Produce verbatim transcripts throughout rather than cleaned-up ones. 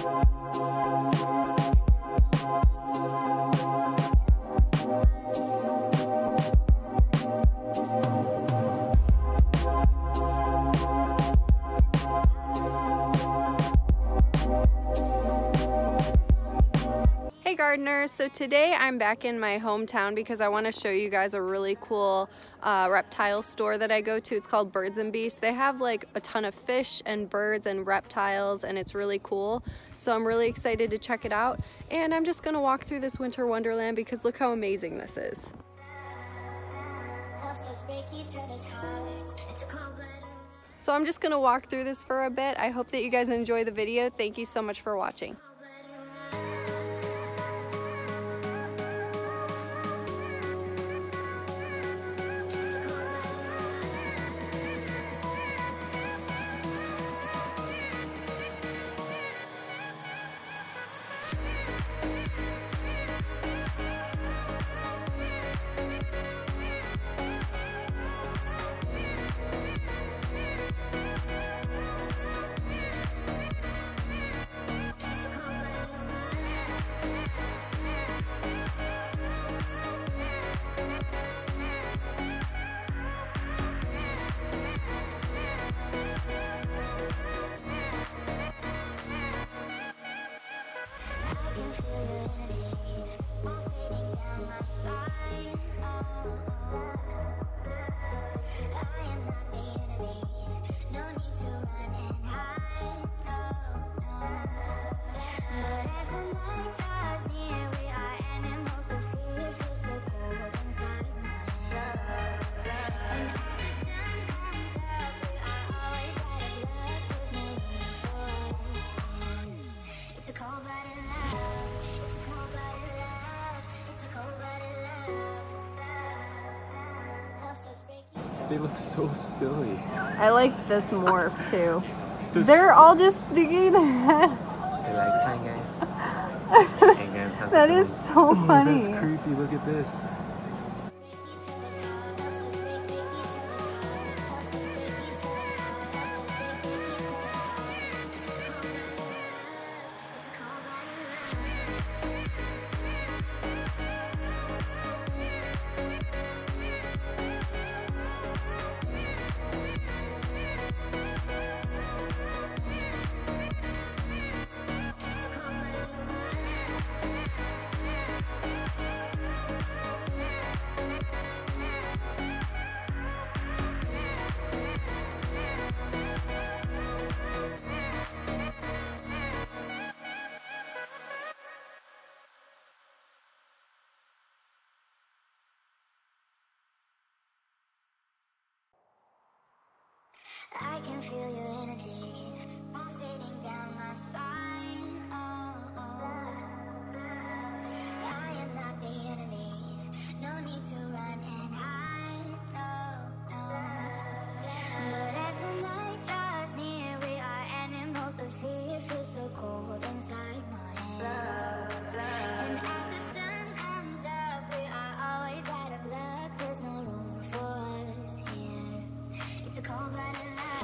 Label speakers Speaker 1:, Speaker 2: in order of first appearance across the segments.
Speaker 1: Gardeners, so today I'm back in my hometown because I want to show you guys a really cool uh, reptile store that I go to. It's called Birds and Beasts. They have like a ton of fish and birds and reptiles, and it's really cool. So I'm really excited to check it out, and I'm just gonna walk through this winter wonderland because look how amazing this is. So I'm just gonna walk through this for a bit. I hope that you guys enjoy the video. Thank you so much for watching.
Speaker 2: They look so silly.
Speaker 1: I like this morph too. There's They're all just sticking their head.
Speaker 2: They're like, hi guys. Hey guys, how's
Speaker 1: That
Speaker 2: it
Speaker 1: is so
Speaker 2: going?
Speaker 1: funny.
Speaker 2: That's creepy, look at this.
Speaker 3: I can feel your energy pulsating down my spine. Oh, oh. I am not the enemy. No need to run and hide. No, no. But as the night draws near, we are animals of fear. Feel so cold inside my head. And as the sun comes up, we are always out of luck. There's no room for us here. It's a cold-blooded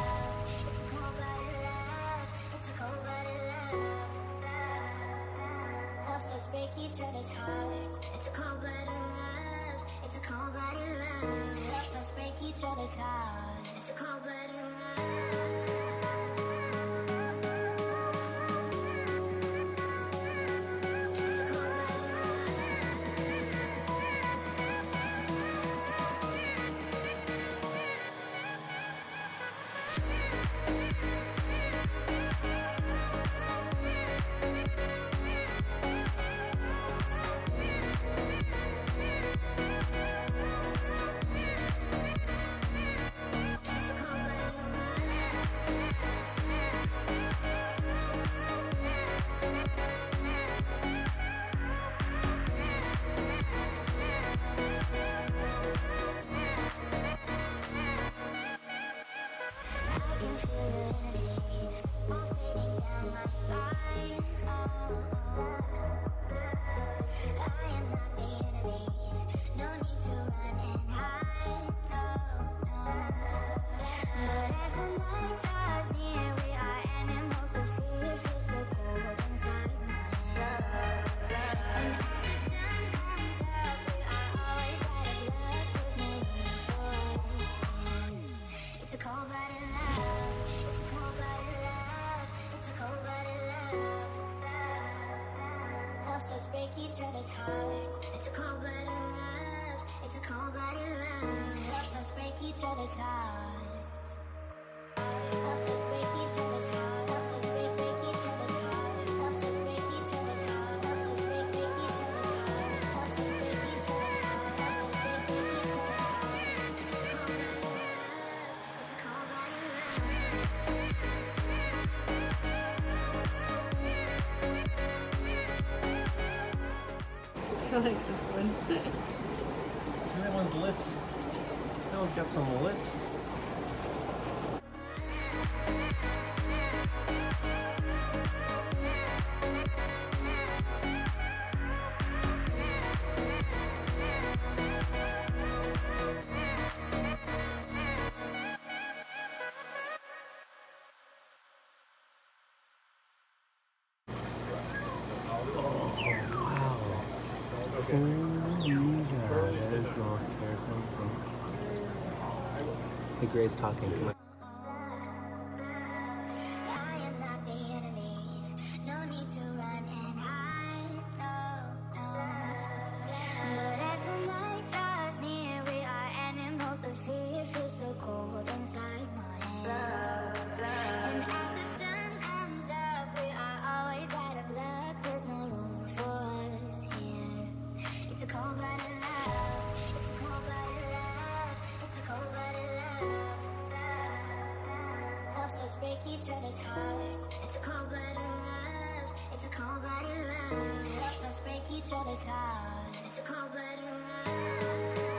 Speaker 3: break each other's hearts. It's a cold-blooded love. It's a cold-blooded love. Helps us break each other's hearts. It's a cold-blooded love. But as the night draws near, we are animals of fear. Feel so cold inside. break each other's hearts. It's a cold-blooded love. It's a cold-blooded love. Helps us break each other's hearts. Helps us break each other's hearts. Helps us break, break each other's hearts. Helps us break each other's hearts. Helps us break, break each other's hearts. Helps us break each other's hearts. Helps us break, break each other's hearts. It's a cold-blooded love.
Speaker 1: I like this one.
Speaker 2: That one's lips. That one's got some lips. Oh my god, that is the most terrifying thing. Hey, Gray's talking. Come on.
Speaker 3: I am not the enemy. No need to run and hide. No, no. But as the night draws near, we are animals of fear. Feel so cold inside my head. And as the sun comes up, we are always out of luck. There's no room for us here. It's a cold-blooded love. It's a cold-blooded love. It's a cold-blooded love. Helps us break each other's hearts. It's a cold-blooded love. It's a cold-blooded love. Helps us break each other's hearts. It's a cold-blooded love.